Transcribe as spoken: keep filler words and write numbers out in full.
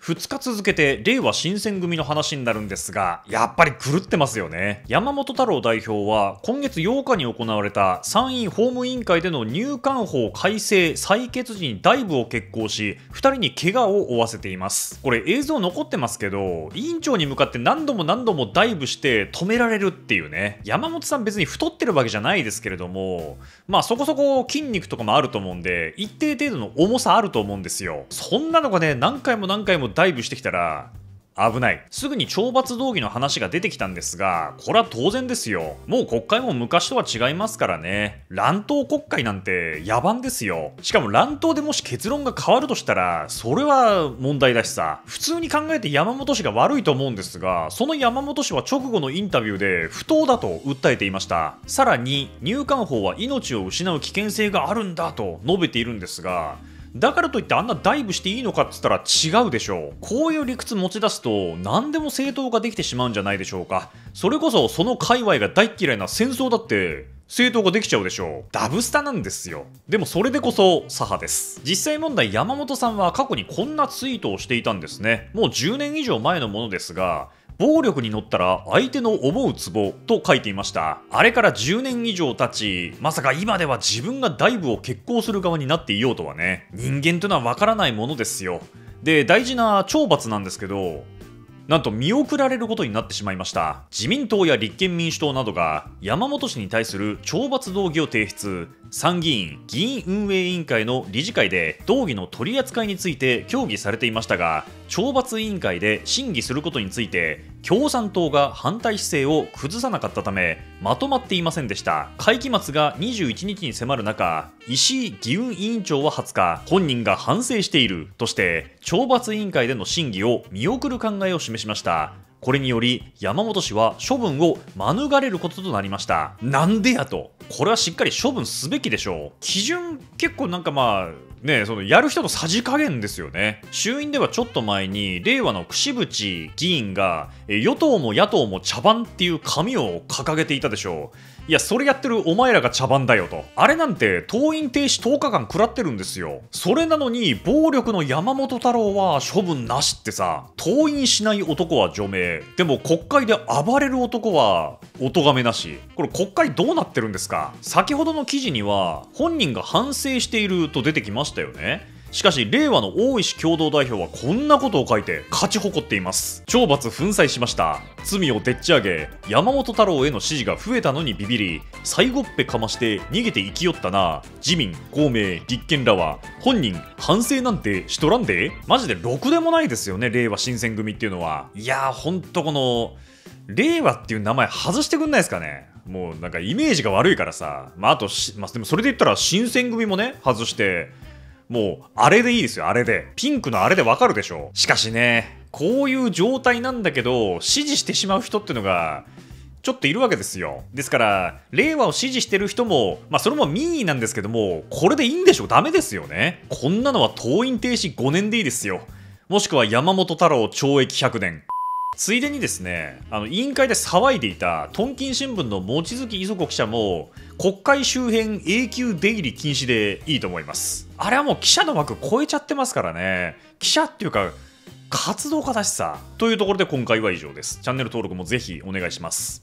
ふつか続けて令和新選組の話になるんですが、やっぱり狂ってますよね。山本太郎代表は今月ようかに行われた参院法務委員会での入管法改正採決時に大部を決行し、ふたりに怪我を負わせています。これ映像残ってますけど、委員長に向かって何度も何度もダイブして止められるっていうね。山本さん別に太ってるわけじゃないですけれども、まあそこそこ筋肉とかもあると思うんで、一定程度の重さあると思うんですよ。そんなのがね、何回も何回もダイブしてきたら危ない。すぐに懲罰動議の話が出てきたんですが、これは当然ですよ。もう国会も昔とは違いますからね。乱闘国会なんて野蛮ですよ。しかも乱闘でもし結論が変わるとしたら、それは問題だしさ。普通に考えて山本氏が悪いと思うんですが、その山本氏は直後のインタビューで不当だと訴えていました。さらに入管法は命を失う危険性があるんだと述べているんですが、だからといってあんなダイブしていいのかっつったら違うでしょう。こういう理屈持ち出すと何でも正当化できてしまうんじゃないでしょうか。それこそその界隈が大っ嫌いな戦争だって正当化できちゃうでしょう。ダブスタなんですよ。でもそれでこそ左派です。実際問題、山本さんは過去にこんなツイートをしていたんですね。もうじゅうねん以上前のものですが、暴力に乗ったら相手の思うツボと書いていました。あれからじゅうねん以上経ち、まさか今では自分がダイブを決行する側になっていようとはね。人間というのはわからないものですよ。で、大事な懲罰なんですけど、なんと見送られることになってしまいました。自民党や立憲民主党などが山本氏に対する懲罰動議を提出。参議院議員運営委員会の理事会で動議の取り扱いについて協議されていましたが、懲罰委員会で審議することについて共産党が反対姿勢を崩さなかったためまとまっていませんでした。会期末がにじゅういちにちに迫る中、石井議運委員長ははつか、本人が反省しているとして懲罰委員会での審議を見送る考えを示しました。これにより山本氏は処分を免れることとなりました。なんでやと。これはしっかり処分すべきでしょう。基準結構なんかまあね、そのやる人のさじ加減ですよね。衆院ではちょっと前に令和の櫛渕議員が与党も野党も茶番っていう紙を掲げていたでしょう。いや、それやってるお前らが茶番だよと。あれなんて登院停止とおかかん食らってるんですよ。それなのに暴力の山本太郎は処分なしってさ、登院しない男は除名、でも国会で暴れる男はお咎めなし。これ国会どうなってるんですか。先ほどの記事には本人が反省していると出てきましたよね。しかし令和の大石共同代表はこんなことを書いて勝ち誇っています。懲罰粉砕しました。罪をでっち上げ、山本太郎への支持が増えたのにビビり、最後っぺかまして逃げて生きよったな。自民公明立憲らは本人反省なんてしとらんで。マジでろくでもないですよね、令和新選組っていうのは。いやー、ほんとこの令和っていう名前外してくんないですかね。もうなんかイメージが悪いからさ。まああと、まあ、でもそれで言ったら新選組もね外して、もうあれでいいですよ。あれでピンクのあれでわかるでしょ。しかしね、こういう状態なんだけど支持してしまう人っていうのがちょっといるわけですよ。ですから令和を支持してる人も、まあそれも民意なんですけども、これでいいんでしょ。ダメですよね。こんなのは登院停止ごねんでいいですよ。もしくは山本太郎懲役ひゃくねん。ついでにですね、あの委員会で騒いでいたトンキン新聞の望月磯子記者も国会周辺永久出入り禁止でいいと思います。あれはもう記者の枠超えちゃってますからね。記者っていうか活動家だしさ。というところで今回は以上です。チャンネル登録もぜひお願いします。